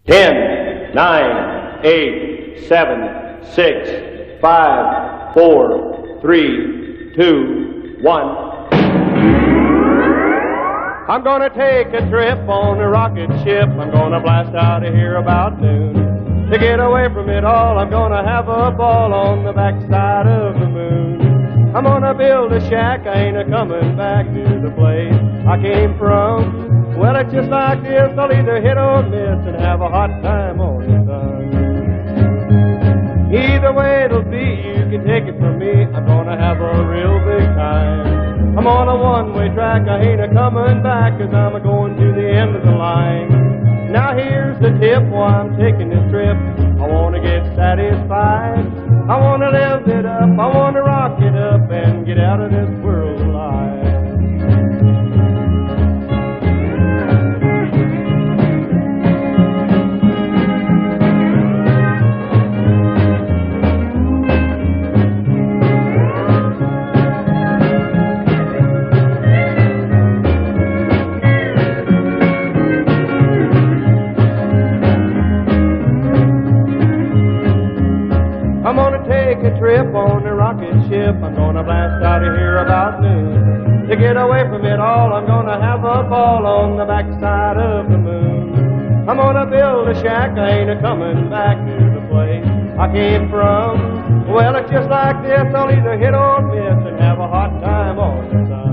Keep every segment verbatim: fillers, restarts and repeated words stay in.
Ten, nine, eight, seven, six, five, four, three, two, one. I'm gonna take a trip on a rocket ship. I'm gonna blast out of here about noon. To get away from it all, I'm gonna have a ball on the backside of the moon. I'm gonna build a shack, I ain't a-comin back to the place I came from. Well, it's just like this, I'll either hit or miss and have a hot time on the sun. Either way it'll be, you can take it from me, I'm gonna have a real big time. I'm on a one-way track, I ain't a-comin back, cause I'm a-going to the end of the line. Now here's the tip, why I'm taking this trip. I wanna get satisfied, I wanna live it up, I wanna rock it up and get out of this world alive. I'm gonna take a trip on the rocket ship. I'm gonna blast out of here about noon. To get away from it all, I'm gonna have a ball on the backside of the moon. I'm gonna build a shack, I ain't a-comin back to the place I came from. Well, it's just like this, I'll either hit or miss and have a hot time on the sun.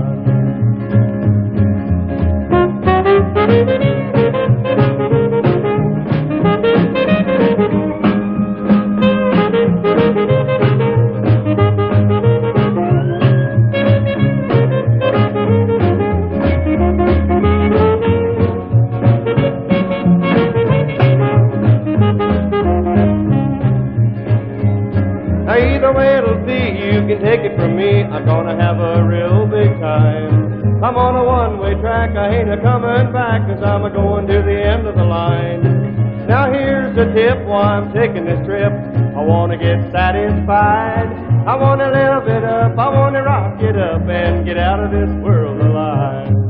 Either way it'll be, you can take it from me, I'm gonna have a real big time. I'm on a one-way track, I ain't a-comin back, cause I'm a-going to the end of the line. Now here's the tip, why I'm taking this trip. I wanna get satisfied, I wanna live it up, I wanna rock it up and get out of this world alive.